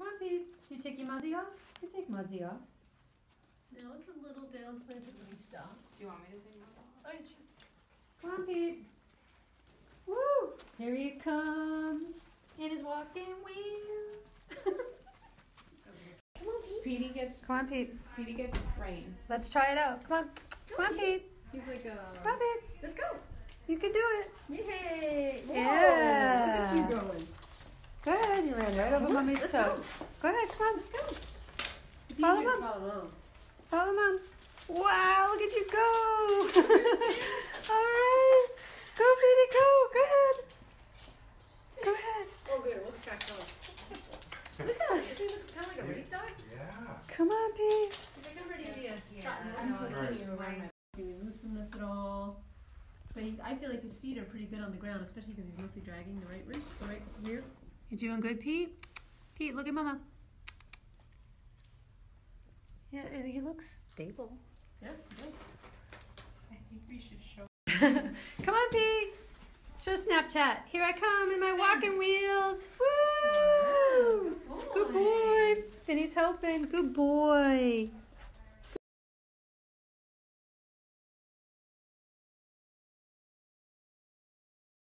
Come on, Pete. Do you take your muzzy off? You take muzzy off. No, it's a little downside when he stops. Do you want me to take my off? Aren't you? Come on, Pete. Woo! Here he comes in his walking wheel. Come on, Pete. Petey gets rain. Let's try it out. Come on. Come on, Pete. He's like, Come on, Pete. let's go. You can do it. Yay! Whoa. Yeah. Look at you going. Go ahead. You ran right over Come on, Mommy's let's toe. go. Go ahead. Come on. Let's go. It's Follow easier to Mom. follow Mom. Follow Mom. Wow, look at you go. All right. Go, Petey, go. Go ahead. Go ahead. Oh, good. Let's track on. Look at that. Isn't he kind of like a race dog? Yeah. Come on, Pete. He's like, I'm ready to be a I know, trot I horse. know. Right. Do we loosen this at all? But I feel like his feet are pretty good on the ground, especially because he's mostly dragging the right rear. You doing good, Pete? Pete, look at Mama. Yeah, he looks stable. Yeah, he does. I think we should show. Come on, Pete. Show Snapchat. Here I come in my walking wheels. Woo! Wow, Good boy. Vinny's helping. Good boy.